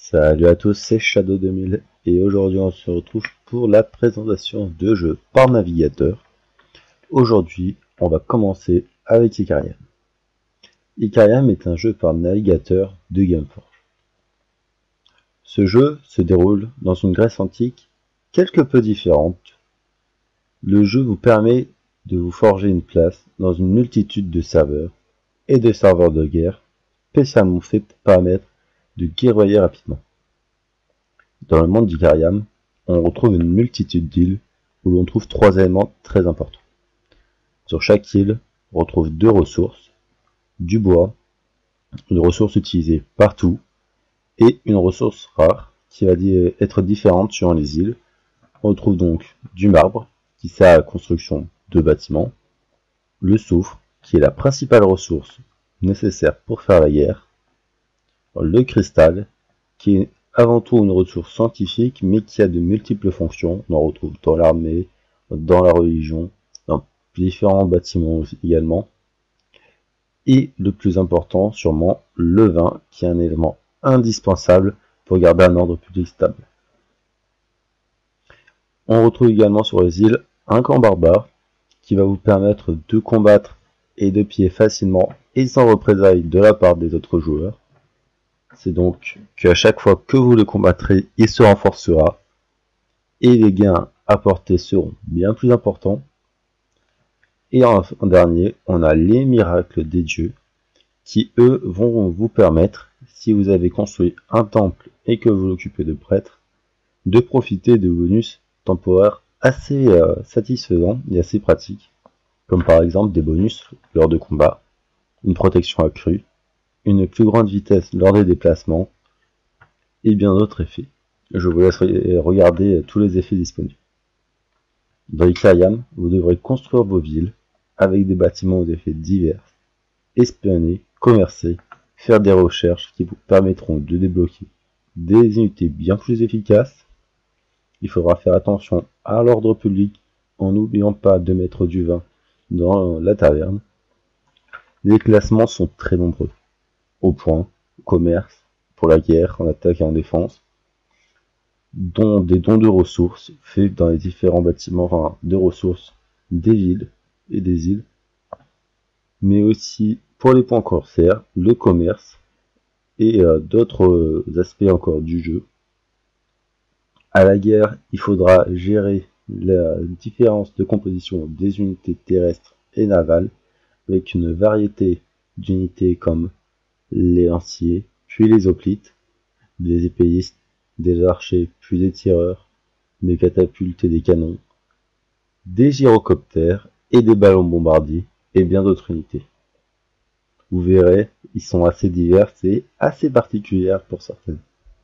Salut à tous, c'est Shadow 2000 et aujourd'hui on se retrouve pour la présentation de jeux par navigateur. Aujourd'hui, on va commencer avec Icariam. Icariam est un jeu par navigateur de Gameforge. Ce jeu se déroule dans une Grèce antique quelque peu différente. Le jeu vous permet de vous forger une place dans une multitude de serveurs et de serveurs de guerre spécialement faits pour permettre de guerroyer rapidement. Dans le monde d'Icariam, on retrouve une multitude d'îles où l'on trouve trois éléments très importants. Sur chaque île, on retrouve deux ressources, du bois, une ressource utilisée partout, et une ressource rare qui va être différente suivant les îles. On retrouve donc du marbre, qui sert à la construction de bâtiments, le soufre, qui est la principale ressource nécessaire pour faire la guerre, le cristal, qui est avant tout une ressource scientifique, mais qui a de multiples fonctions. On en retrouve dans l'armée, dans la religion, dans différents bâtiments également. Et le plus important, sûrement, le vin, qui est un élément indispensable pour garder un ordre public stable. On retrouve également sur les îles un camp barbare, qui va vous permettre de combattre et de piller facilement et sans représailles de la part des autres joueurs. C'est donc qu'à chaque fois que vous le combattrez, il se renforcera et les gains apportés seront bien plus importants. Et en dernier, on a les miracles des dieux qui, eux, vont vous permettre, si vous avez construit un temple et que vous l'occupez de prêtre, de profiter de bonus temporaires assez satisfaisants et assez pratiques, comme par exemple des bonus lors de combats, une protection accrue, une plus grande vitesse lors des déplacements, et bien d'autres effets. Je vous laisse regarder tous les effets disponibles. Dans Icariam, vous devrez construire vos villes avec des bâtiments aux effets divers, espionner, commercer, faire des recherches qui vous permettront de débloquer des unités bien plus efficaces. Il faudra faire attention à l'ordre public en n'oubliant pas de mettre du vin dans la taverne. Les classements sont très nombreux. Au point, commerce, pour la guerre, en attaque et en défense, dont des dons de ressources faits dans les différents bâtiments, de ressources des villes et des îles, mais aussi pour les points corsaires, le commerce et d'autres aspects encore du jeu. À la guerre, il faudra gérer la différence de composition des unités terrestres et navales, avec une variété d'unités comme les lanciers, puis les hoplites, des épéistes, des archers, puis des tireurs, des catapultes et des canons, des gyrocoptères et des ballons bombardiers, et bien d'autres unités. Vous verrez, ils sont assez diverses et assez particulières pour certaines.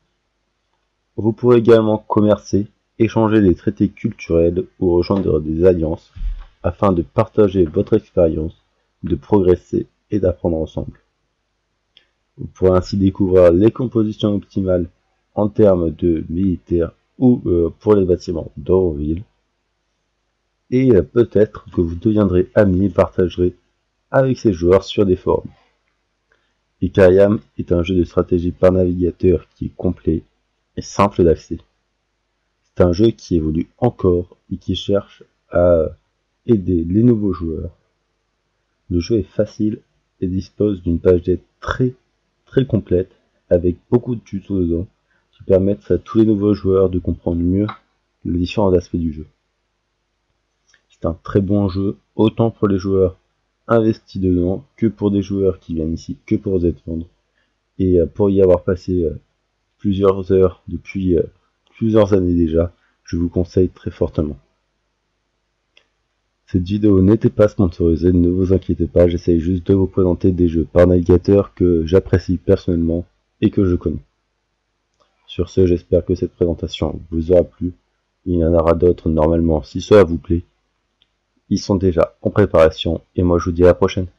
Vous pourrez également commercer, échanger des traités culturels ou rejoindre des alliances afin de partager votre expérience, de progresser et d'apprendre ensemble. Vous pourrez ainsi découvrir les compositions optimales en termes de militaires ou pour les bâtiments dans vos villes. Et peut-être que vous deviendrez amis et partagerez avec ces joueurs sur des forums. Icariam est un jeu de stratégie par navigateur qui est complet et simple d'accès. C'est un jeu qui évolue encore et qui cherche à aider les nouveaux joueurs. Le jeu est facile et dispose d'une page d'aide très complète avec beaucoup de tutos dedans qui permettent à tous les nouveaux joueurs de comprendre mieux les différents aspects du jeu. C'est un très bon jeu, autant pour les joueurs investis dedans que pour des joueurs qui viennent ici que pour détendre. Et pour y avoir passé plusieurs heures depuis plusieurs années déjà, je vous conseille très fortement. Cette vidéo n'était pas sponsorisée, ne vous inquiétez pas, j'essaye juste de vous présenter des jeux par navigateur que j'apprécie personnellement et que je connais. Sur ce, j'espère que cette présentation vous aura plu. Il y en aura d'autres normalement si cela vous plaît. Ils sont déjà en préparation et moi je vous dis à la prochaine.